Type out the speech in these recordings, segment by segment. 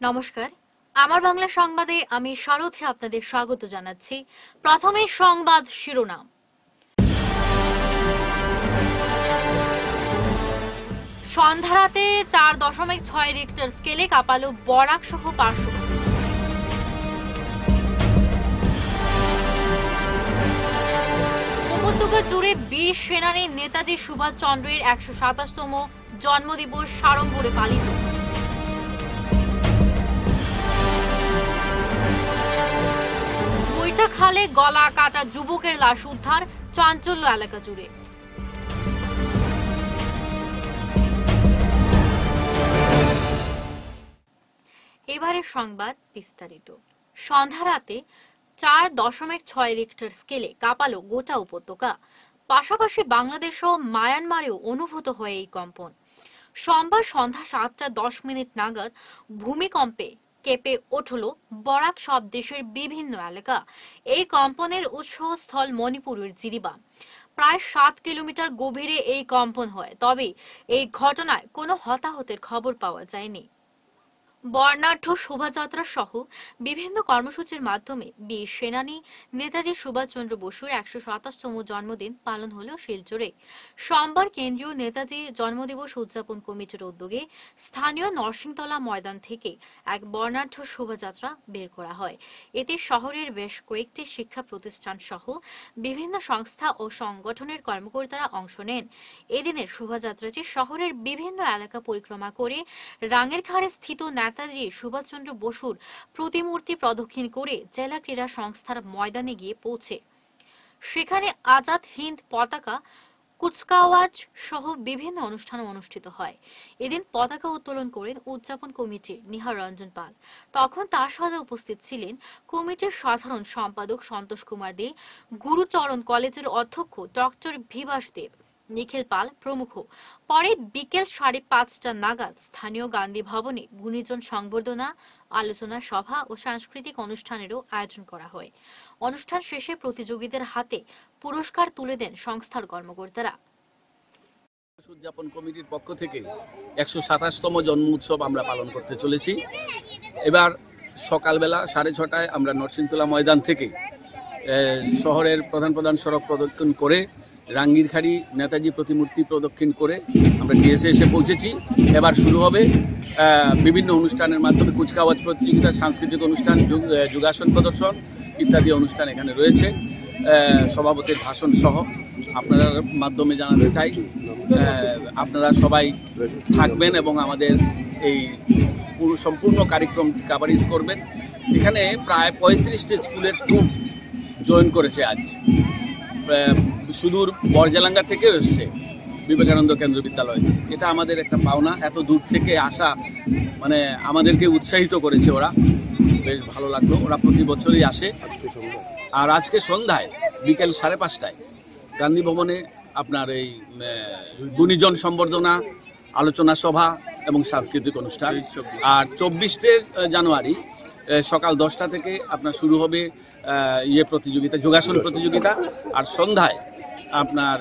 নমস্কার, আমার বাংলা সংবাদে আমি শারথী আপনাদের স্বাগত জানাচ্ছি। প্রথমে সংবাদ শিরোনাম। সন্ধ্যারাতে 4.6 রিক্টার স্কেলে কাঁপালো বরাক সহ পার্শ্ববর্তী। উপত্যকা জুড়ে বীর সেনানী নেতাজি সুভাষ চন্দ্রের 127তম জন্মদিবস সাড়ম্বরে পালিত। খালে গলা কাটা যুবকের লাশ উদ্ধার, চাঞ্চল্য এলাকা জুড়ে। এবারে সংবাদ বিস্তারিত। সন্ধ্যারাতে 4.6 রিক্টার স্কেলে কাঁপালো গোটা উপত্যকা। পাশাপাশি বাংলাদেশ ও মায়ানমারেও অনুভূত হয় এই কম্পন। সোমবার সন্ধ্যা 7:10 নাগাদ ভূমিকম্পে কেঁপে উঠল বরাক সব দেশের বিভিন্ন এলাকা। এই কম্পনের উৎসস্থল মণিপুরের জিরিবাম। প্রায় 7 কিলোমিটার গভীরে এই কম্পন হয়, তবে এই ঘটনায় কোনো হতাহতের খবর পাওয়া যায়নি। বর্ণাঢ্য শোভাযাত্রা সহ বিভিন্ন কর্মসূচির মাধ্যমে বীর সেনানী নেতাজি সুভাষচন্দ্র বসুর 127তম জন্মদিন পালন হল শিলচরে। সোমবার কেন্দ্রীয় নেতাজি জন্মদিবস উদযাপন কমিটির উদ্যোগে স্থানীয় নরসিংতলা ময়দান থেকে এক বর্ণাঢ্য শোভাযাত্রা বের করা হয়। এতে শহরের বেশ কয়েকটি শিক্ষা প্রতিষ্ঠান সহ বিভিন্ন সংস্থা ও সংগঠনের কর্মকর্তারা অংশ নেন। এদিনের শোভাযাত্রাটি শহরের বিভিন্ন এলাকা পরিক্রমা করে রাঙ্গেরখাড়ে স্থিত নেতাজি সুভাষচন্দ্র বসুর প্রতিমূর্তি প্রদক্ষিণ করে জেলা ক্রীড়া সংস্থার ময়দানে গিয়ে পৌঁছে। সেখানে আজাদ হিন্দ পতাকা কুচকাওয়াজ সহ বিভিন্ন অনুষ্ঠান অনুষ্ঠিত হয়। এদিন পতাকা উত্তোলন করেন উদযাপন কমিটির নিহার রঞ্জন পাল। তখন তার সাথে উপস্থিত ছিলেন কমিটির সাধারণ সম্পাদক সন্তোষ কুমার দে, গুরুচরণ কলেজের অধ্যক্ষ ডক্টর ভিভাস দেব, নিখিল পাল প্রমুখ। পরে বিকেল 5:30 নাগাদ স্থানীয় গান্ধী ভবনে গুণীজন সংবর্ধনা, আলোচনা সভা ও সাংস্কৃতিক অনুষ্ঠানেরও আয়োজন করা হয়। অনুষ্ঠান শেষে প্রতিযোগীদের হাতে পুরস্কার তুলে দেন সংস্থার কর্মকর্তারা। উদযাপন কমিটির পক্ষ থেকে 127তম জন্ম উৎসব আমরা পালন করতে চলেছি। এবার সকালবেলা 6:30টায় আমরা নরসিংতলা ময়দান থেকে শহরের প্রধান সড়ক প্রদক্ষিণ করে রাঙ্গিরখাড়ি নেতাজি প্রতিমূর্তি প্রদক্ষিণ করে আমরা ডিএসএ এসে পৌঁছেছি। এবার শুরু হবে বিভিন্ন অনুষ্ঠানের মাধ্যমে কুচকাওয়াজ প্রতিযোগিতা, সাংস্কৃতিক অনুষ্ঠান, যোগাসন প্রদর্শন ইত্যাদি অনুষ্ঠান এখানে রয়েছে। সভাপতির ভাষণ সহ আপনাদের মাধ্যমে জানাতে চাই আপনারা সবাই থাকবেন এবং আমাদের এই সম্পূর্ণ কার্যক্রম কাভারেজ করবেন। এখানে প্রায় 35টি স্কুলের ট্রুপ জয়েন করেছে। আজ সুদূর বরজালাঙ্গা থেকে এসছে বিবেকানন্দ কেন্দ্র বিদ্যালয়। এটা আমাদের একটা পাওনা, এত দূর থেকে আসা মানে আমাদেরকে উৎসাহিত করেছে ওরা, বেশ ভালো লাগলো। ওরা প্রতি বছরই আসে। আর আজকে সন্ধ্যায় বিকেল 5:30টায় গান্ধী ভবনে আপনার এই গুণীজন সম্বর্ধনা, আলোচনা সভা এবং সাংস্কৃতিক অনুষ্ঠান। আর 24 জানুয়ারি সকাল 10টা থেকে আপনার শুরু হবে প্রতিযোগিতা, যোগাসন প্রতিযোগিতা। আর সন্ধ্যায় আপনার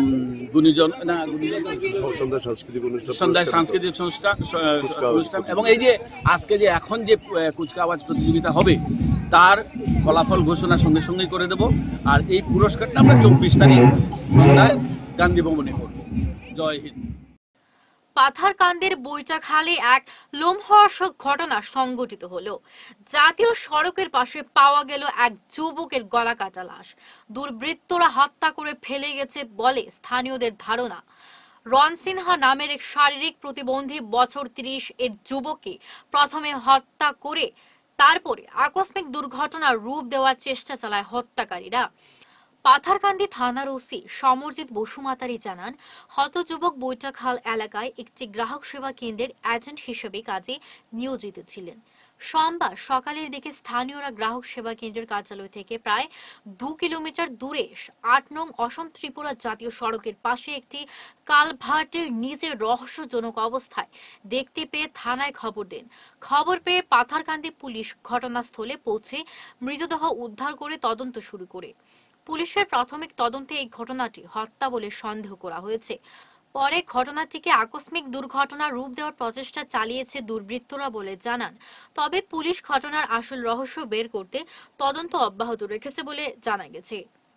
সন্ধ্যায় সাংস্কৃতিক অনুষ্ঠান এবং এই যে আজকে যে এখন যে কুচকাওয়াজ প্রতিযোগিতা হবে তার ফলাফল ঘোষণা সঙ্গে সঙ্গেই করে দেব। আর এই পুরস্কারটা আমরা 24 তারিখ সন্ধ্যায় গান্ধী ভবনে করব। জয় হিন্দ। পাথারকান্দির বৈঠাখালে এক লোমহর্ষক ঘটনা সংঘটিত হলো। জাতীয় সড়কের পাশে পাওয়া গেল এক যুবকের গলা কাটা লাশ। দুর্বৃত্তরা হত্যা করে ফেলে গেছে বলে স্থানীয়দের ধারণা। রন সিনহা নামের এক শারীরিক প্রতিবন্ধী বছর 30 এর যুবককে প্রথমে হত্যা করে তারপরে আকস্মিক দুর্ঘটনার রূপ দেওয়ার চেষ্টা চালায় হত্যাকারীরা। পাথারকান্দি থানার ওসি সমরজিৎ বসুমাতারি জানান, হত যুবক বৈঠাখাল এলাকায় একটি গ্রাহক সেবা কেন্দ্রের এজেন্ট হিসেবে কাজে নিয়োজিত ছিলেন। সোমবার সকালের দিকে স্থানীয়রা গ্রাহক সেবা কেন্দ্রের কার্যালয় থেকে প্রায় 2 কিলোমিটার দূরে 8 নং অসম ত্রিপুরা জাতীয় সড়কের পাশে একটি কালভার্টের নিচে রহস্যজনক অবস্থায় দেখতে পেয়ে থানায় খবর দেন। খবর পেয়ে পাথারকান্দি পুলিশ ঘটনাস্থলে পৌঁছে মৃতদেহ উদ্ধার করে তদন্ত শুরু করে। পুলিশের প্রাথমিক তদন্তে এই ঘটনাটি হত্যা বলে সন্দেহ করা হয়েছে। পরে ঘটনাটিকে আকস্মিক দুর্ঘটনার রূপ দেওয়ার প্রচেষ্টা চালিয়েছে দুর্বৃত্তরা বলে জানান। তবে পুলিশ ঘটনার আসল রহস্য বের করতে তদন্ত অব্যাহত রেখেছে বলে জানা গেছে।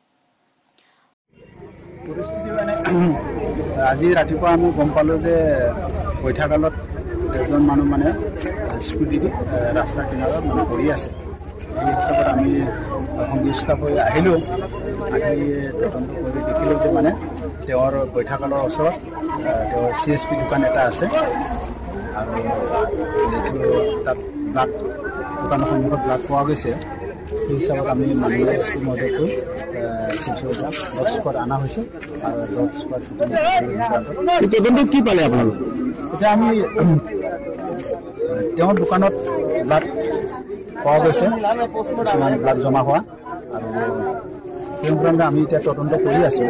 পৰিস্থিতি মানে আজি ৰাতিপুৱা আমি গম পালোঁ যে বৈঠাকালত এজন মানুহ মানে স্কুটি ৰাস্তাৰ কিনাৰত মানে পৰি আছে। এই হিচাপত আমি সংশ্লিষ্ট হৈ আহিলোঁ। আহি তদন্ত কৰি দেখিলোঁ যে মানে তেওঁৰ বৈঠাকালৰ ওচৰত তেওঁৰ CSP দোকান এটা আছে আৰু তাত ব্লাড দোকানৰ সন্মুখত ব্লাড পোৱা গৈছে। এই হিচাপত আমি মানুহে মদত গৈ ডগ স্কোৱাড অনা হৈছে আৰু ডগ স্কোৱাড তদন্ত কি পালে আপোনালোকে? এতিয়া আমি তেওঁৰ দোকানত ব্লাড পোৱা গৈছে, কিছুমান ব্লাড জমা হোৱা, আৰু সেই কাৰণে আমি এতিয়া তদন্ত কৰি আছোঁ।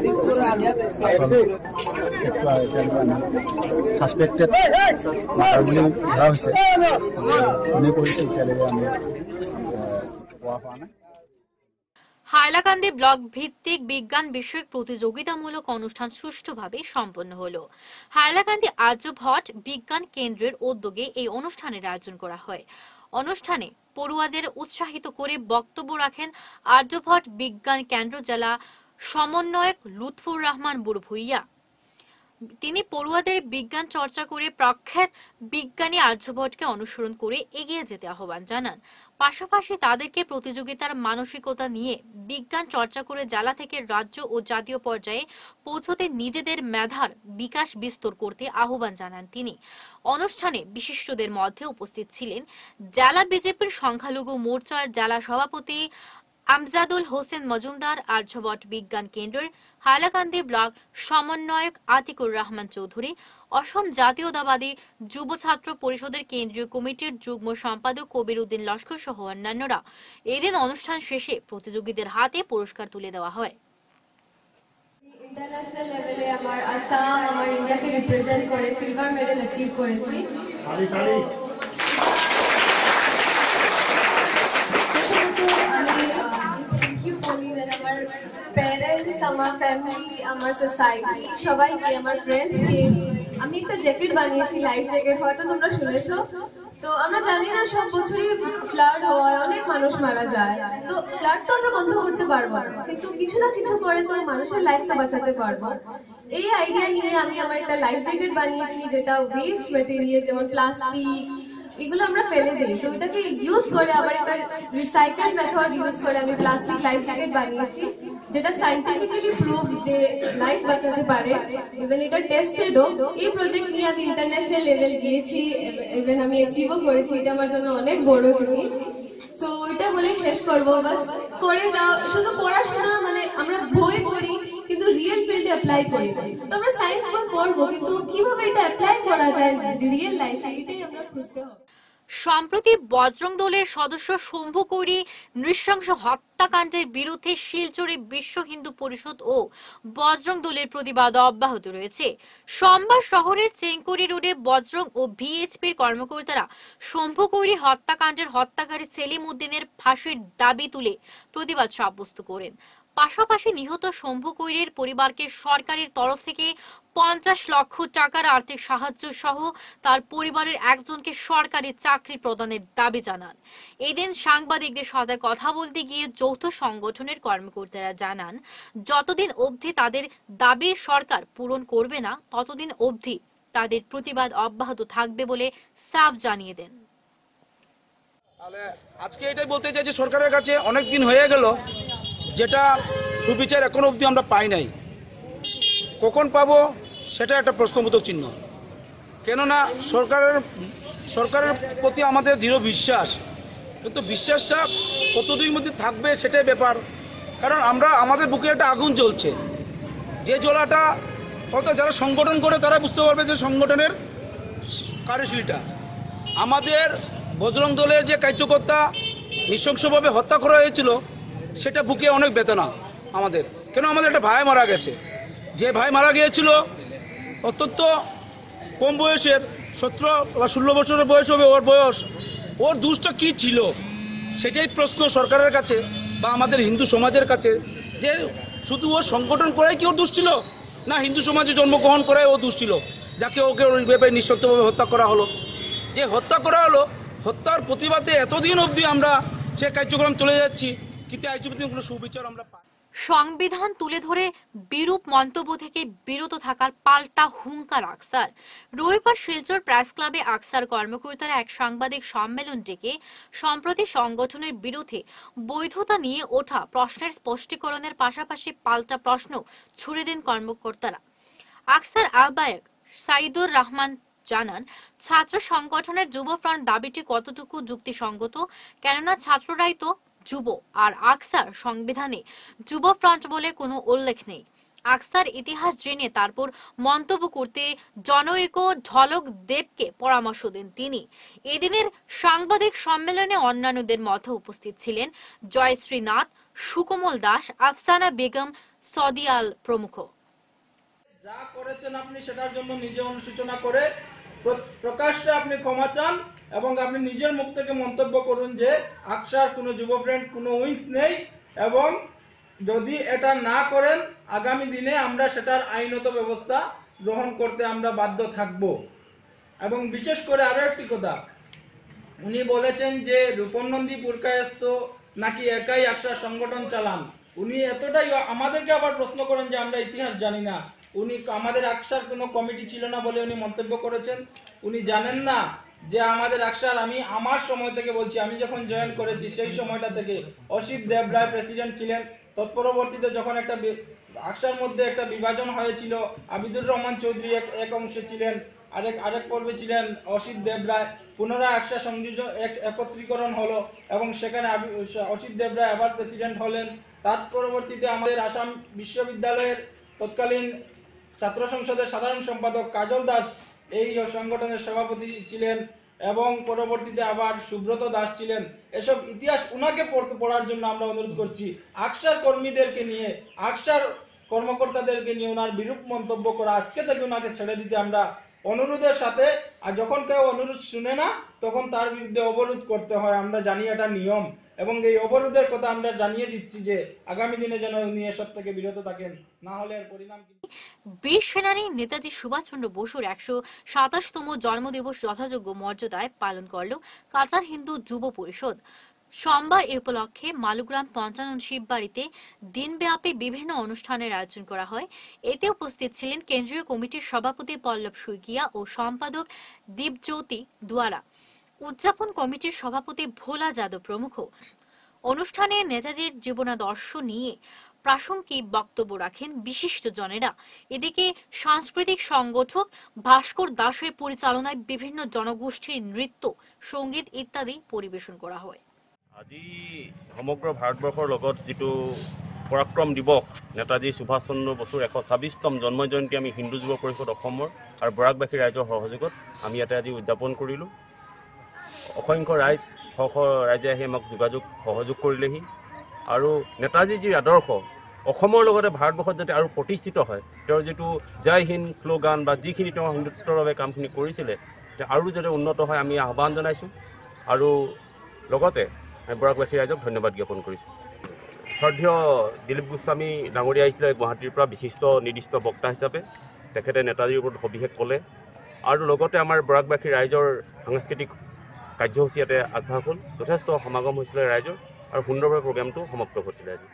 ছাছপেক্টেড মাৰ্ডাৰ বুলি ধৰা হৈছে, কোনে কৰিছে এতিয়ালৈকে আমি পোৱা হোৱা নাই। হাইলাকান্দি ব্লক ভিত্তিক বিজ্ঞান বিষয়ক প্রতিযোগিতামূলক অনুষ্ঠান সুষ্ঠুভাবে সম্পন্ন হলো। হাইলাকান্দি আর্যভট্ট বিজ্ঞান কেন্দ্রের উদ্যোগে এই অনুষ্ঠানের আয়োজন করা হয়। অনুষ্ঠানে পড়ুয়াদের উৎসাহিত করে বক্তব্য রাখেন আর্যভট্ট বিজ্ঞান কেন্দ্র জেলা সমন্বয়ক লুৎফুর রহমান বুড়ভুইয়া। তিনি পড়ুয়াদের বিজ্ঞান চর্চা করে প্রখ্যাত বিজ্ঞানী আর্যভট্টকে অনুসরণ করে এগিয়ে যেতে আহ্বান জানান। পাশাপাশি তাদেরকে প্রতিযোগিতার মানসিকতা নিয়ে বিজ্ঞান চর্চা করে জেলা থেকে রাজ্য ও জাতীয় পর্যায়ে পৌঁছতে নিজেদের মেধার বিকাশ বিস্তর করতে আহ্বান জানান তিনি। অনুষ্ঠানে বিশিষ্টদের মধ্যে উপস্থিত ছিলেন জেলা বিজেপির সংখ্যালঘু মোর্চার জেলা সভাপতি আমজাদুল হোসেন মজুমদার, আর্যভট্ট বিজ্ঞান কেন্দ্রের হাইলাকান্দি ব্লক সমন্বয়ক আতিকুর রহমান চৌধুরী, অসম জাতীয়তাবাদী যুব ছাত্র পরিষদের কেন্দ্রীয় কমিটির যুগ্ম সম্পাদক কবির উদ্দিন লস্কর সহ অন্যান্যরা। এদিন অনুষ্ঠান শেষে প্রতিযোগীদের হাতে পুরস্কার তুলে দেওয়া হয়। ইন্টারন্যাশনাল লেভেলে আমার আসাম আমার ইন্ডিয়াকে রিপ্রেজেন্ট করে সিলভার মেডেল অ্যাচিভ করেছি। আমার প্যারেন্টস, আমার ফ্যামিলি, আমার সোসাইটি, সবাইকে, আমার ফ্রেন্ডসকে আমি একটা জ্যাকেট বানিয়েছি, লাইফ জ্যাকেট, হয়তো তোমরা শুনেছো। তো আমরা জানি না সব বছরই ফ্লাড হয়, অনেক মানুষ মারা যায়। তো ফ্লাড তো আমরা বন্ধ করতে পারবো না, কিন্তু কিছু না কিছু করে তো মানুষের লাইফটা বাঁচাতে পারবো। এই আইডিয়া নিয়ে আমি আমার একটা লাইফ জ্যাকেট বানিয়েছি, যেটা ওয়েস্ট ম্যাটেরিয়াল যেমন প্লাস্টিক এগুলো আমরা ফেলে দিই, তো এটাকে ইউজ করে আবার একটা রিসাইকেল মেথড ইউজ করে আমি প্লাস্টিক লাইফ জ্যাকেট বানিয়েছি, যেটা সায়েন্টিফিক্যালি প্রুভ যে লাইফ বাঁচাতে পারে। ইভেন এটা টেস্টেডও। এই প্রজেক্ট নিয়ে আমি ইন্টারন্যাশনাল লেভেল গিয়েছি, ইভেন আমি অ্যাচিভও করেছি। এটা আমার জন্য অনেক বড় জিনিস। সো এটা বলে শেষ করবো, বাস করে যাও। শুধু পড়াশোনা মানে আমরা বই পড়ি কিন্তু রিয়েল ফিল্ডে অ্যাপ্লাই করি না। তো আমরা সায়েন্স পড়বো কিন্তু কিভাবে এটা অ্যাপ্লাই করা যায় রিয়েল লাইফে, এটাই আমরা খুঁজতে হবে। সম্প্রতি বজরং দলের সদস্য শম্ভু কৌরি নৃশংস হত্যাকাণ্ডের বিরুদ্ধে শিলচরে বিশ্ব হিন্দু পরিষদ ও বজরং দলের প্রতিবাদ অব্যাহত রয়েছে। সোমবার শহরের চেঙ্কুরি রোডে বজরং ও ভিএইচপির কর্মকর্তারা শম্ভু কৌরি হত্যাকাণ্ডের হত্যাকারী সেলিম উদ্দিনের ফাঁসির দাবি তুলে প্রতিবাদ সাব্যস্ত করেন। পাশাপাশি নিহত শম্ভু কৈরির পরিবারকে সরকারের তরফ থেকে 50 লক্ষ টাকার আর্থিক সাহায্য সহ তার পরিবারের একজনকে সরকারি চাকরি প্রদানের দাবি জানান। এদিন সাংবাদিকদের সাথে কথা বলতে গিয়ে যৌথ সংগঠনের কর্মকর্তারা জানান, যতদিন অবধি তাদের দাবি সরকার পূরণ করবে না ততদিন অবধি তাদের প্রতিবাদ অব্যাহত থাকবে বলে সাফ জানিয়ে দেন। আজকে এটাই বলতে চাই যে সরকারের কাছে অনেক দিন হয়ে গেল, যেটা সুবিচার এখন অবধি আমরা পাই নাই। কখন পাবো সেটা একটা প্রশ্নবোধক চিহ্ন। কেননা সরকারের প্রতি আমাদের দৃঢ় বিশ্বাস, কিন্তু বিশ্বাসটা কতদিন মধ্যে থাকবে সেটাই ব্যাপার। কারণ আমাদের বুকে একটা আগুন জ্বলছে, যে জ্বলাটা অর্থাৎ যারা সংগঠন করে তারা বুঝতে পারবে যে সংগঠনের কার্যশীলটা। আমাদের বজরং দলের যে কার্যকর্তা নৃশংসভাবে হত্যা করা হয়েছিল সেটা বুকে অনেক বেদনা আমাদের। কেন আমাদের একটা ভাই মারা গেছে, যে ভাই মারা গিয়েছিল অত্যন্ত কম বয়সের, 17 বা 16 বছরের বয়স হবে ওর বয়স। ওর দোষটা কি ছিল সেটাই প্রশ্ন সরকারের কাছে বা আমাদের হিন্দু সমাজের কাছে, যে শুধু ওর সংগঠন করাই কি ওর দোষ ছিল, না হিন্দু সমাজে জন্মগ্রহণ করে ও দোষ ছিল, যাকে ওকে ওইভাবে নিঃশর্তভাবে হত্যা করা হলো। যে হত্যা করা হলো, হত্যার প্রতিবাদে এতদিন অবধি আমরা সে কার্যক্রম চলে যাচ্ছি, কিন্তু আজ অবধি কোনো সুবিচার আমরা পাই। সংবিধান তুলে ধরে বিরূপ মন্তব্য থেকে বিরত থাকার পাল্টা হুঙ্কার আকসার। রবিবার শিলচর প্রেস ক্লাবে আকসার কর্মকর্তারা এক সাংবাদিক সম্মেলন ডেকে সম্প্রতি সংগঠনের বিরুদ্ধে বৈধতা নিয়ে ওঠা প্রশ্নের স্পষ্টীকরণের পাশাপাশি পাল্টা প্রশ্ন ছুড়ে দেন কর্মকর্তারা। আকসার আহ্বায়ক সাইদুর রহমান জানান, ছাত্র সংগঠনের যুব ফ্রন্ট দাবিটি কতটুকু যুক্তিসঙ্গত, কেননা ছাত্ররাই তো যুব, আর আকসার সংবিধানে যুব ফ্রন্ট বলে কোনো উল্লেখ নেই। আকসার ইতিহাস জেনে তারপর মন্তব্য করতে জনৈক ঢলক দেবকে পরামর্শ দেন তিনি। এদিনের সাংবাদিক সম্মেলনে অন্যান্যদের মধ্যে উপস্থিত ছিলেন জয়শ্রী নাথ, সুকোমল দাস, আফসানা বেগম, সদিয়াল প্রমুখ। যা করেছেন আপনি সেটার জন্য নিজে অনুশোচনা করে প্রকাশ্যে আপনি ক্ষমা চান এবং আপনি নিজের মুখ থেকে মন্তব্য করুন যে আকসার কোনো যুব ফ্রেন্ড কোনো উইংস নেই, এবং যদি এটা না করেন আগামী দিনে আমরা সেটার আইনত ব্যবস্থা গ্রহণ করতে আমরা বাধ্য থাকব। এবং বিশেষ করে আরও একটি কথা, উনি বলেছেন যে রূপন নন্দী পুরকায়স্ত নাকি একাই আকসার সংগঠন চালান। উনি এতটাই আমাদেরকে আবার প্রশ্ন করেন যে আমরা ইতিহাস জানি না। উনি আমাদের আকসার কোনো কমিটি ছিল না বলে উনি মন্তব্য করেছেন। উনি জানেন না যে আমাদের আকসার, আমি আমার সময় থেকে বলছি, আমি যখন জয়েন করেছি সেই সময়টা থেকে অসিত দেব রায় প্রেসিডেন্ট ছিলেন। তৎপরবর্তীতে যখন একটা আকসার মধ্যে একটা বিভাজন হয়েছিল, আবিদুর রহমান চৌধুরী এক অংশে ছিলেন, আরেক পর্বে ছিলেন অসিত দেব রায়। পুনরায় আকসার সংযোজন একত্রীকরণ হলো এবং সেখানে অসিত দেব রায় আবার প্রেসিডেন্ট হলেন। তার পরবর্তীতে আমাদের আসাম বিশ্ববিদ্যালয়ের তৎকালীন ছাত্র সংসদের সাধারণ সম্পাদক কাজল দাস এই সংগঠনের সভাপতি ছিলেন এবং পরবর্তীতে আবার সুব্রত দাস ছিলেন। এসব ইতিহাস উনাকে পড়ার জন্য আমরা অনুরোধ করছি। আকসার কর্মীদেরকে নিয়ে, আকসার কর্মকর্তাদেরকে নিয়ে ওনার বিরূপ মন্তব্য করা, আজকে থেকে ওনাকে ছেড়ে দিতে আমরা অনুরোধের সাথে, আর যখন কেউ অনুরোধ শুনে না তখন তার বিরুদ্ধে অবরোধ করতে হয়। আমরা জানি এটা নিয়ম, এবং এই অবরোধের কথা আমরা জানিয়ে দিচ্ছি যে আগামী দিনে যেন উনি এসব থেকে বিরত থাকেন, না হলে এর পরিণাম। বীর সেনানী নেতাজি সুভাষচন্দ্র বসুর ১২৭তম জন্মদিবস যথাযোগ্য মর্যাদায় পালন করল কাচার হিন্দু যুব পরিষদ। সোমবার এ উপলক্ষে মালুগ্রাম পঞ্চানন শিববাড়িতে দিনব্যাপী বিভিন্ন অনুষ্ঠানের আয়োজন করা হয়। এতে উপস্থিত ছিলেন কেন্দ্রীয় কমিটির সভাপতি পল্লব সুইকিয়া ও সম্পাদক দীপজ্যোতি দুয়ারা, উদযাপন কমিটির সভাপতি ভোলা যাদব প্রমুখ। অনুষ্ঠানে নেতাজির জীবনাদর্শ নিয়ে প্রাসঙ্গিক বক্তব্য রাখেন বিশিষ্ট জনেরা। এদিকে সাংস্কৃতিক সংগঠক ভাস্কর দাসের পরিচালনায় বিভিন্ন জনগোষ্ঠীর নৃত্য, সঙ্গীত ইত্যাদি পরিবেশন করা হয়। আজি সমগ্ৰ ভাৰতবৰ্ষৰ লগত যিটো পৰাক্ৰম দিৱস, নেতাজী সুভাষ চন্দ্ৰ বসুৰ ১২৬তম জন্ম জয়ন্তী আমি হিন্দু যুৱ পৰিষদ অসমৰ আৰু বৰাকবাসী ৰাইজৰ সহযোগত আমি ইয়াতে আজি উদযাপন কৰিলোঁ। অসংখ্য ৰাইজ, শ শ ৰাইজে আহি আমাক সহযোগ কৰিলেহি। আৰু নেতাজীৰ যি আদৰ্শ অসমৰ লগতে ভাৰতবৰ্ষত যাতে আৰু প্ৰতিষ্ঠিত হয়, তেওঁৰ যিটো জয় হিন্দ শ্লোগান বা যিখিনি তেওঁ হিন্দুত্বৰ বাবে কামখিনি কৰিছিলে, আৰু যাতে উন্নত হয় আমি আহ্বান জনাইছোঁ। আৰু লগতে বৰাকবাসী ৰাইজক ধন্যবাদ জ্ঞাপন কৰিছোঁ। শ্ৰদ্ধেয় দিলীপ গোস্বামী ডাঙৰীয়া আহিছিলে গুৱাহাটীৰ পৰা বিশিষ্ট নিৰ্দিষ্ট বক্তা হিচাপে। তেখেতে নেতাজীৰ ওপৰত সবিশেষ ক'লে, আৰু লগতে আমাৰ বৰাকবাসী ৰাইজৰ সাংস্কৃতিক কাৰ্যসূচী ইয়াতে আগভাগ হ'ল। যথেষ্ট সমাগম হৈছিলে ৰাইজৰ, আৰু সুন্দৰভাৱে প্ৰগ্ৰামটো সমাপ্ত ঘটিলে। আজি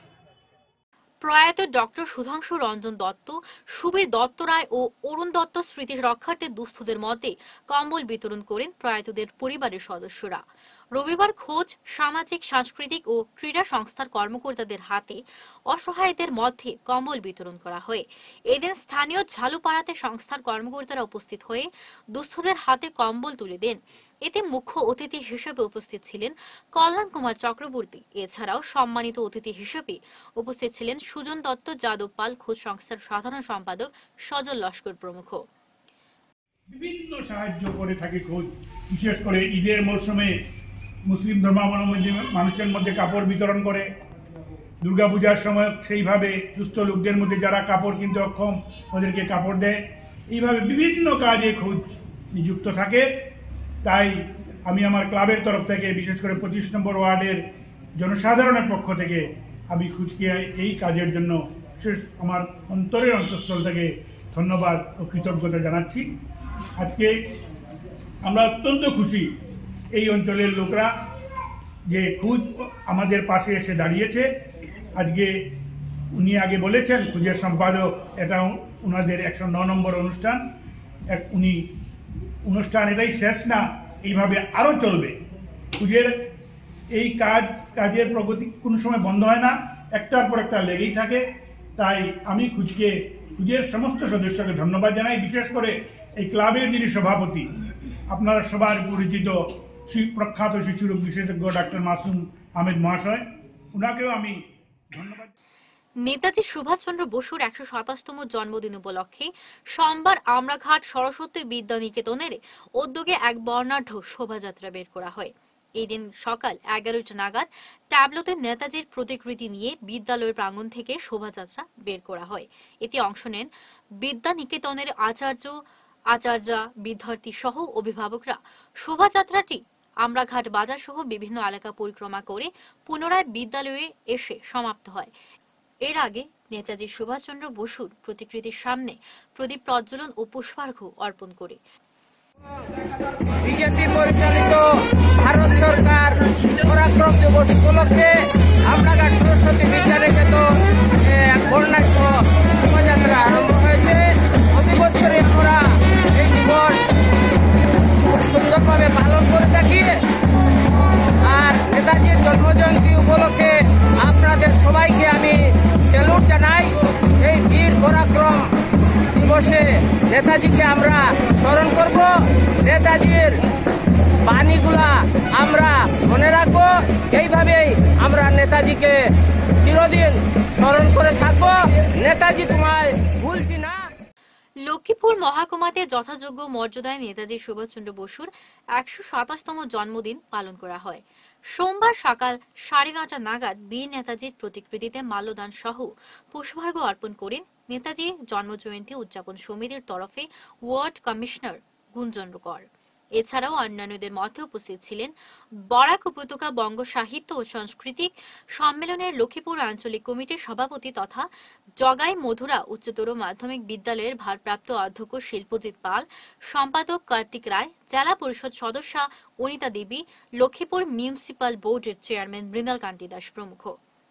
প্রয়াত ডক্টর সুধাংশু রঞ্জন দত্ত, সুবীর দত্ত রায় ও অরুণ দত্ত স্মৃতি রক্ষার্থে দুস্থদের মধ্যে কম্বল বিতরণ করেন প্রয়াতদের পরিবারের সদস্যরা। রবিবার খোঁজ সামাজিক, সাংস্কৃতিক ও ক্রীড়া সংস্থার কর্মকর্তাদের হাতে অসহায়দের মধ্যে কম্বল বিতরণ করা হয়। এদিন স্থানীয় ঝালুপাড়াতে সংস্থার কর্মকর্তারা উপস্থিত হয়ে দুস্থদের হাতে কম্বল তুলে দেন। এতে মুখ্য অতিথি হিসেবে উপস্থিত ছিলেন কল্যাণ কুমার চক্রবর্তী। এছাড়াও সম্মানিত অতিথি হিসেবে উপস্থিত ছিলেন সুজন দত্ত, যাদব পাল, খোঁজ সংস্থার সাধারণ সম্পাদক সজল লস্কর প্রমুখ। বিভিন্ন সাহায্য করে থাকে খোঁজ, বিশেষ করে ঈদের মৌসুমে মুসলিম ধর্মাবলম্বী মানুষের মধ্যে কাপড় বিতরণ করে। দুর্গাপূজার সময় সেইভাবে দুস্থ লোকদের মধ্যে যারা কাপড় কিনতে অক্ষম ওদেরকে কাপড় দেয়। এইভাবে বিভিন্ন কাজে খোঁজ নিযুক্ত থাকে। তাই আমি আমার ক্লাবের তরফ থেকে, বিশেষ করে ২৫ নম্বর ওয়ার্ডের জনসাধারণের পক্ষ থেকে আমি খোঁজকে এই কাজের জন্য বিশেষ আমার অন্তরের অন্তঃস্থল থেকে ধন্যবাদ ও কৃতজ্ঞতা জানাচ্ছি। আজকে আমরা অত্যন্ত খুশি এই অঞ্চলের লোকরা যে খুঁজ আমাদের পাশে এসে দাঁড়িয়েছে। আজকে উনি আগে বলেছেন খুঁজের সম্পাদক, এটা ওনাদের 109 নম্বর অনুষ্ঠান। উনি অনুষ্ঠান এটাই শেষ না, এইভাবে আরও চলবে। খুঁজের এই কাজের প্রগতি কোনো সময় বন্ধ হয় না, একটার পর একটা লেগেই থাকে। তাই আমি খুঁজের সমস্ত সদস্যকে ধন্যবাদ জানাই, বিশেষ করে এই ক্লাবের যিনি সভাপতি, আপনারা সবার পরিচিত প্রখ্যাত শিশুরোগ বিশেষজ্ঞ ডাক্তার মাসুম আহমেদ মহাশয়, ওনাকেও আমি ধন্যবাদ। নেতাজি সুভাষচন্দ্র বসুর 127তম জন্মদিন উপলক্ষে সোমবার আমরাঘাট সরস্বতী বিদ্যা নিকেতনের উদ্যোগে এক বর্ণাঢ্য শোভাযাত্রা বের করা হয়। এই দিন সকাল 11টা নাগাদ ট্যাবলোতে নেতাজির প্রতিকৃতি নিয়ে বিদ্যালয়ের প্রাঙ্গণ থেকে শোভাযাত্রা বের করা হয়। এতে অংশ নেন বিদ্যা নিকেতনের আচার্য, বিদ্যার্থী সহ অভিভাবকরা। শোভাযাত্রাটি আমরাঘাট বাজার সহ বিভিন্ন এলাকা পরিক্রমা করে পুনরায় বিদ্যালয়ে এসে সমাপ্ত হয়। এর আগে নেতাজি সুভাষচন্দ্র বসুর প্রতিকৃতির সামনে প্রদীপ প্রজ্বলন ও পুষ্পার্ঘ্য অর্পণ করে বিজেপি পরিচালিত ভারত সরকার পরাক্রম দিবস উপলক্ষে আমরাঘাট সরস্বতী বিদ্যা নিকেতন বর্ণাঢ্য শোভাযাত্রা আরম্ভ হয়েছে। প্রতি বছরই আমরা এই দিবস সুন্দরভাবে পালন করে থাকি। আর নেতাজির জন্মজয়ন্তী উপলক্ষে আপনাদের সবাইকে আমি স্যালুট জানাই। এই বীর পরাক্রম দিবসে নেতাজিকে আমরা স্মরণ করব, নেতাজির বাণীগুলা আমরা মনে রাখবো। এইভাবেই আমরা নেতাজিকে চিরদিন স্মরণ করে থাকবো। নেতাজি তোমায় ভুলছি না। লক্ষ্মীপুর মহকুমাতে যথাযোগ্য মর্যাদায় নেতাজি সুভাষচন্দ্র বসুর 127তম জন্মদিন পালন করা হয়। সোমবার সকাল 9:30 নাগাদ বীর নেতাজির প্রতিকৃতিতে মাল্যদান সহ পুষ্পার্ঘ্য অর্পণ করেন নেতাজি জন্মজয়ন্তী উদযাপন সমিতির তরফে ওয়ার্ড কমিশনার গুঞ্জন কর। এছাড়াও অন্যান্যদের মধ্যে উপস্থিত ছিলেন বরাক উপত্যকা বঙ্গ সাহিত্য ও সাংস্কৃতিক সম্মেলনের লক্ষ্মীপুর আঞ্চলিক কমিটির সভাপতি তথা জগাই মধুরা উচ্চতর মাধ্যমিক বিদ্যালয়ের ভারপ্রাপ্ত অধ্যক্ষ শিল্পজিৎ পাল, সম্পাদক কার্তিক রায়, জেলা পরিষদ সদস্যা অনিতা দেবী, লক্ষ্মীপুর মিউনিসিপাল বোর্ডের চেয়ারম্যান মৃণাল কান্তি দাস প্রমুখ।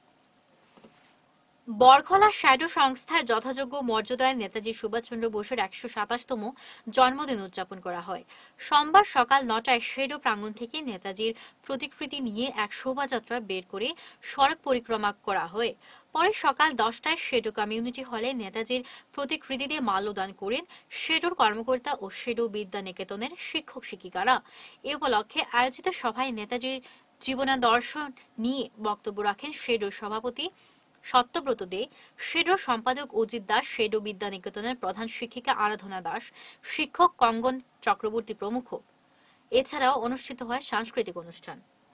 বরখলা শ্যাডো সংস্থায় যথাযোগ্য মর্যাদায় নেতাজি সুভাষচন্দ্র বসুর 127তম জন্মদিন উদযাপন করা হয়। সোমবার সকাল 9টায় শ্যাডো প্রাঙ্গণ থেকে নেতাজির প্রতিকৃতি নিয়ে এক শোভাযাত্রা বের করে সড়ক পরিক্রমা করা হয়। পরে সকাল 10টায় শ্যাডো কমিউনিটি হলে নেতাজির প্রতিকৃতিতে মাল্যদান করেন শ্যাডোর কর্মকর্তা ও শ্যাডো বিদ্যা নিকেতনের শিক্ষক শিক্ষিকারা। এ উপলক্ষে আয়োজিত সভায় নেতাজির জীবনাদর্শন নিয়ে বক্তব্য রাখেন শ্যাডোর সভাপতি সত্যব্রত দে, শ্যাডোর সম্পাদক অজিত দাস, শ্যাডো বিদ্যা নিকেতনের প্রধান শিক্ষিকা আরাধনা দাস, শিক্ষক কঙ্গন চক্রবর্তী প্রমুখ। এছাড়াও অনুষ্ঠিত হয় সাংস্কৃতিক অনুষ্ঠান।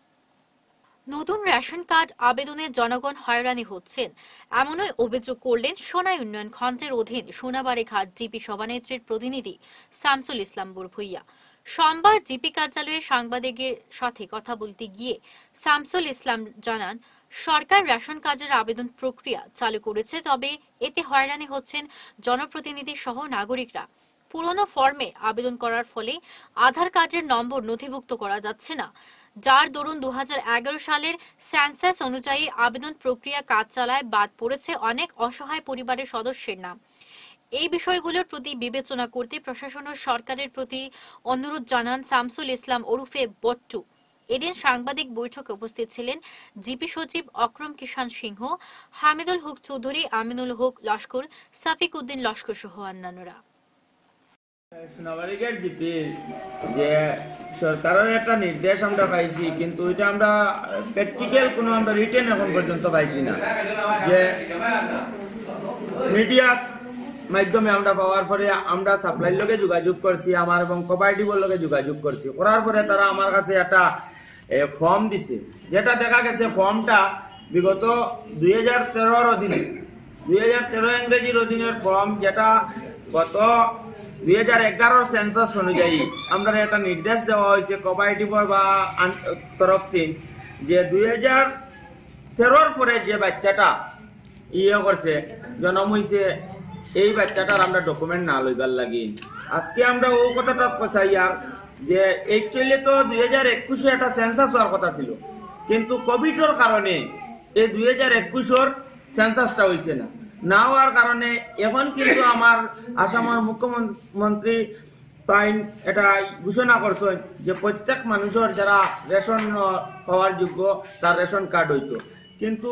নতুন রেশন কার্ড আবেদনে জনগণ হয়রানি হচ্ছেন এমনই অভিযোগ করলেন সোনাই উন্নয়ন খণ্ডের অধীন সোনাবাড়ি ঘাট জিপি সভানেত্রীর প্রতিনিধি শামসুল ইসলাম বুরভুইয়া। সোমবার জিপি কার্যালয়ে সাংবাদিকদের সাথে কথা বলতে গিয়ে শামসুল ইসলাম জানান, সরকার রেশন কার্ডের আবেদন প্রক্রিয়া চালু করেছে, তবে এতে হয়রানি হচ্ছেন জনপ্রতিনিধি সহ নাগরিকরা। পুরনো ফর্মে আবেদন করার ফলে আধার কার্ডের নম্বর নথিভুক্ত করা যাচ্ছে না, যার দরুন 2011 সালের সেন্সাস অনুযায়ী আবেদন প্রক্রিয়া কাজ চালায় বাদ পড়েছে অনেক অসহায় পরিবারের সদস্যের নাম। এই বিষয়গুলোর প্রতি বিবেচনা করতে প্রশাসন ও সরকারের প্রতি অনুরোধ জানান শামসুল ইসলাম ওরফে বট্টু। এদিন সাংবাদিক বৈঠকে উপস্থিত ছিলেন জিপি সচিব অক্রম কিষাণ সিংহ, হামিদুল হক চৌধুরী, আমিনুল হক লস্কর, সাফিক উদ্দিন লস্কর সহ অন্যান্যরা। সোনাবাড়িঘাট জিপি যে সরকারের একটা নির্দেশ আমরা পাইছি, কিন্তু এটা আমরা প্র্যাকটিক্যাল কোনো আমরা রিটেন এখন পর্যন্ত পাইছি না। যে মিডিয়া মাধ্যমে আমরা পাওয়ার পরে আমরা সাপ্লাইর লগে যোগাযোগ করছি, আমার এবং কোঅপারেটিভের লগে যোগাযোগ করছি, করার পরে তারা আমার কাছে একটা ফর্ম দিছে, যেটা দেখা গেছে ফর্মটা বিগত 2013 অধীনে 2013 ইংরেজির অধীনের ফর্ম, যেটা গত 2011 সেন্সাস অনুযায়ী আমরা একটা নির্দেশ দেওয়া হয়েছে কোঅপারেটিভের বা তরফ থেকে, যে 2013 পরে যে বাচ্চাটা ইয়ে করছে জন্ম হয়েছে এই বাচ্চাটার আমরা ডকুমেন্ট না লইবার লাগি আজকে আমরা ও কথাটা চাই আর যে একচুয়ালি তো 2021 একটা সেন্সাস হওয়ার কথা ছিল কিন্তু কোভিডের কারণে এই 2021 সেন্সাসটা হয়েছে না হওয়ার কারণে এখন কিন্তু আমার আসামের মুখ্যমন্ত্রী তাই এটা ঘোষণা করছে যে প্রত্যেক মানুষের যারা রেশন পাওয়ার যোগ্য তার রেশন কার্ড হইতো কিন্তু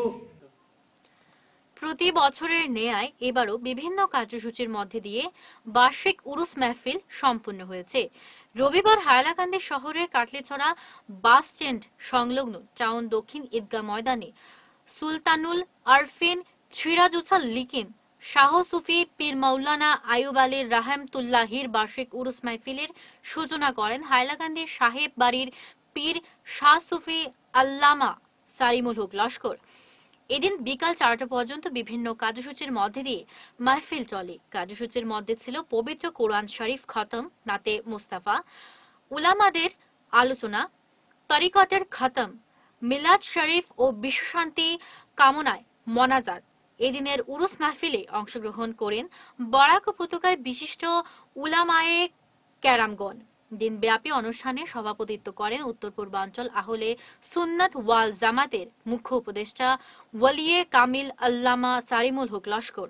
প্রতি বছরের ন্যায় এবারও বিভিন্ন কার্যসূচির মধ্যে দিয়ে বার্ষিক উরুস মাহফিল সম্পন্ন হয়েছে। রবিবার হাইলাকান্দি শহরের কাটলিছড়া বাস স্ট্যান্ড সংলগ্ন টাউন দক্ষিণ ঈদগাহ ময়দানে সুলতানুল আরফিন ছিরাজুছা লিকিন শাহ সুফি পীর মৌলানা আয়ুব আলী রাহমাতুল্লাহির বার্ষিক উরুস মাহফিলের সূচনা করেন হাইলাকান্দির সাহেব বাড়ির পীর শাহ সুফি আল্লামা সারিমুল হক লস্কর। এদিন বিকাল 4টা পর্যন্ত বিভিন্ন কার্যসূচির মধ্যে দিয়ে মাহফিল চলে। কার্যসূচির মধ্যে ছিল পবিত্র কোরআন শরীফ খতম, নাতে মুস্তাফা, উলামাদের আলোচনা, তরিকতের খতম, মিলাদ শরীফ ও বিশ্বশান্তি কামনায় মোনাজাত। এদিনের উরুস মাহফিলে অংশগ্রহণ করেন বরাক উপত্যকার বিশিষ্ট উলামায়ে কেরামগণ। দিনব্যাপী অনুষ্ঠানে সভাপতিত্ব করেন উত্তর পূর্বাঞ্চল আহলে সুন্নাত ওয়াল জামাতের মুখ্য উপদেষ্টা ওয়ালিয়ে কামিল আল্লামা সারিমুল হক লস্কর।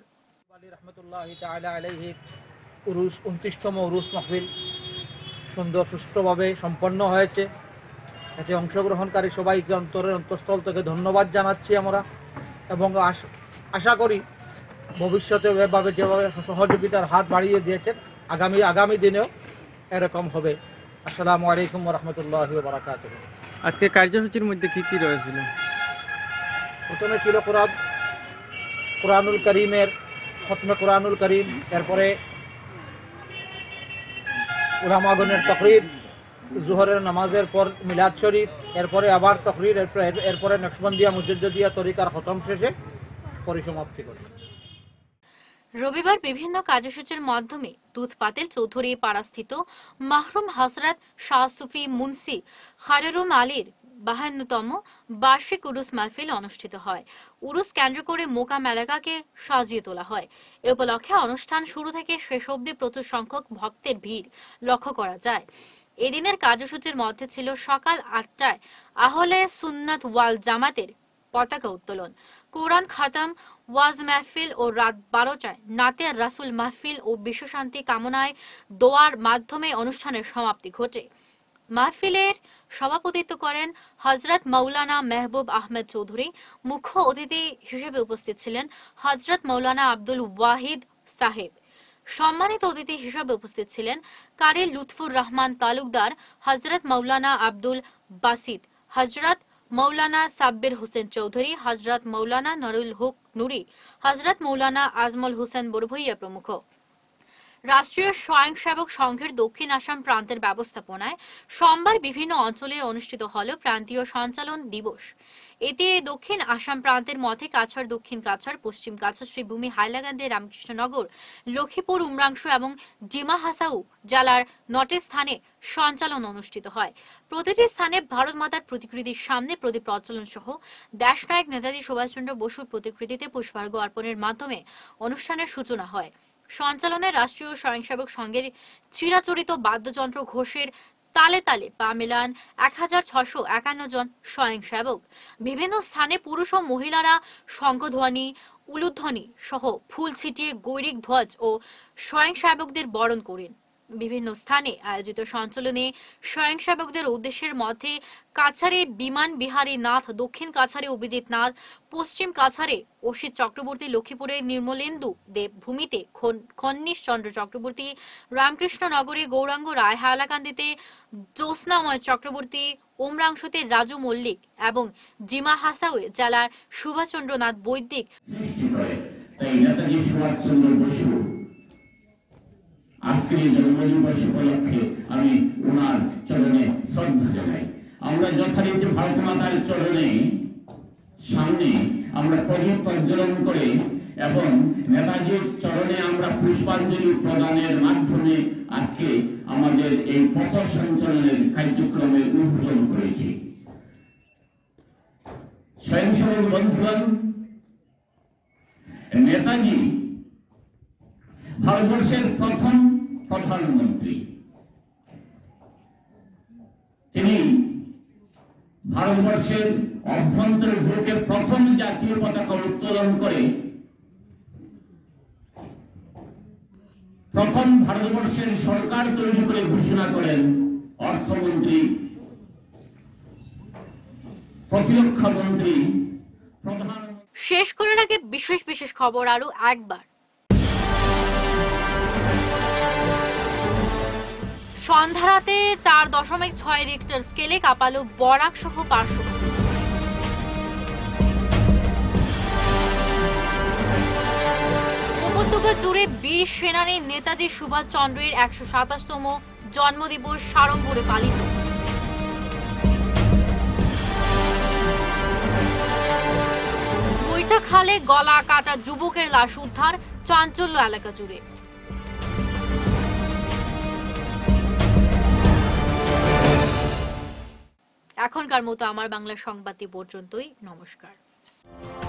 উরুস 29তম উরুস মাহফিল সুন্দর সুষ্ঠুভাবে সম্পন্ন হয়েছে। এতে অংশগ্রহণকারী সবাইকে অন্তরের অন্তঃস্থল থেকে ধন্যবাদ জানাচ্ছি আমরা এবং আশা করি ভবিষ্যতে এভাবে যেভাবে সহযোগিতার হাত বাড়িয়ে দিয়েছেন আগামী দিনেও এরকম হবে। আসসালামু আলাইকুম ওয়া রাহমাতুল্লাহি ওয়া বারাকাতুহু। আজকে কার্যসূচির মধ্যে কি কি রয়েছিল? প্রথমে ছিল কোরআনুল করিমের খতমে কোরআনুল করিম, এরপরে উলামাগণের তাকরীর, জোহরের নামাজের পর মিলাদ শরীফ, এরপরে আবার তাকরীর, এরপরে নকশবন্দিয়া মুজাদ্দিদিয়া তরিকার খতম শেষে পরিসমাপ্তি করে। রবিবার বিভিন্ন কার্যসূচির মাধ্যমে দুধ পাতিল চৌধুরী পাড়াস্থিত মাহরুম হযরত শাহ সুফি মুন্সি খায়রুল আলীর 52তম বার্ষিক উরুস মাহফিল অনুষ্ঠিত হয়। উরুস কেন্দ্র করে মোকাম এলাকাকে সাজিয়ে তোলা হয়। এ উপলক্ষে অনুষ্ঠান শুরু থেকে শেষ অবধি প্রচুর সংখ্যক ভক্তের ভিড় লক্ষ্য করা যায়। এদিনের কার্যসূচির মধ্যে ছিল সকাল 8টায় আহলে সুন্নাত ওয়াল জামাতের পতাকা উত্তোলন, কোরআন খতম, ওয়াজ মাহফিল ও রাত 12টায় নাতে রাসূল মাহফিল ও বিশ্বশান্তি কামনায় দোয়ার মাধ্যমে অনুষ্ঠানের সমাপ্তি ঘটে। মাহফিলের সভাপতিত্ব করেন হযরত মাওলানা মেহবুব আহমেদ চৌধুরী। মুখ্য অতিথি হিসেবে উপস্থিত ছিলেন হযরত মাওলানা আব্দুল ওয়াহিদ সাহেব। সম্মানিত অতিথি হিসেবে উপস্থিত ছিলেন কারি লুৎফুর রহমান তালুকদার, হযরত মাওলানা আব্দুল বাসিত, হযরত মৌলানা সাব্বির হোসেন চৌধুরী, হযরত মৌলানা নুরুল হক নুরি, হযরত মৌলানা আজমল হোসেন বড়ভূইয়া প্রমুখ। রাষ্ট্রীয় স্বয়ংসেবক সংঘের দক্ষিণ আসাম প্রান্তের ব্যবস্থাপনায় সোমবার বিভিন্ন অঞ্চলে অনুষ্ঠিত হল প্রান্তীয় সঞ্চালন দিবস। এতে দক্ষিণ আসাম প্রান্তের মধ্যে কাছাড়, দক্ষিণ কাছাড়, পশ্চিম কাছাড়, শ্রীভূমি, হাইলাকান্দি, রামকৃষ্ণনগর, লক্ষ্মীপুর, উমরাংশু এবং ডিমা হাসাও জেলার 9টি স্থানে সঞ্চালন অনুষ্ঠিত হয়। প্রতিটি স্থানে ভারত মাতার প্রতিকৃতির সামনে প্রদীপ প্রজ্বলন সহ দেশনায়ক নেতাজি সুভাষচন্দ্র বসুর প্রতিকৃতিতে পুষ্পার্ঘ অর্পণের মাধ্যমে অনুষ্ঠানের সূচনা হয়। সঞ্চালনে রাষ্ট্রীয় স্বয়ংসেবক সংঘের চিরাচরিত বাদ্যযন্ত্র ঘোষের তালে তালে পা মেলান 1651 জন স্বয়ংসেবক। বিভিন্ন স্থানে পুরুষ ও মহিলারা শঙ্খধ্বনি, উলুধ্বনি সহ ফুল ছিটিয়ে গৈরিক ধ্বজ ও স্বয়ংসেবকদের বরণ করেন। বিভিন্ন স্থানে আয়োজিত সঞ্চালনে স্বয়ংসেবকদের উদ্দেশ্যের মধ্যে কাছাড়ে বিমান বিহারী নাথ, দক্ষিণ কাছাড়ে অভিজিৎ নাথ, পশ্চিম কাছাড়ে অসিত চক্রবর্তী, লক্ষ্মীপুরে নির্মলেন্দু দেব, ভূমিতে খন্নিশ চন্দ্র চক্রবর্তী, রামকৃষ্ণনগরে গৌরাঙ্গ রায়, হাইলাকান্দিতে জ্যোৎস্নাময় চক্রবর্তী, উমরাংশুতে রাজু মল্লিক এবং জিমা হাসাওয়ে জেলার সুভাষচন্দ্রনাথ বৈদিক। আজকের এই জন্মদিবস উপলক্ষে আমি ওনার চরণে শ্রদ্ধা জানাই। আমরা যথারীতি ভারত মাতার চরণে সামনে আমরা প্রদীপ প্রজ্বলন করে এবং নেতাজির চরণে আমরা পুষ্পাঞ্জলি প্রদানের মাধ্যমে আজকে আমাদের এই পথ সঞ্চালনের কার্যক্রমের উদ্বোধন করেছি। স্বয়ংসেবক বন্ধুগণ, নেতাজি ভারতবর্ষের প্রথম প্রধানমন্ত্রী। তিনি ভারতবর্ষের অভ্যন্তরে ঢুকে প্রথম জাতীয় পতাকা উত্তোলন করে প্রথম ভারতবর্ষের সরকার তৈরি করে ঘোষণা করেন অর্থমন্ত্রী, প্রতিরক্ষা মন্ত্রী, প্রধানমন্ত্রী। শেষ করার আগে বিশেষ বিশেষ খবর আরো একবার। সন্ধ্যারাতে 4.6 রিক্টার স্কেলে কাঁপালো বরাক সহ পার্শ্ববর্তী। উপত্যকা জুড়ে বীর সেনানী নেতাজি সুভাষ চন্দ্রের 127তম জন্মদিবস সাড়ম্বরে পালিত। বৈঠা খালে গলা কাটা যুবকের লাশ উদ্ধার, চাঞ্চল্য এলাকা জুড়ে। এখনকার মতো আমার বাংলা সংবাদ পর্যন্তই। নমস্কার।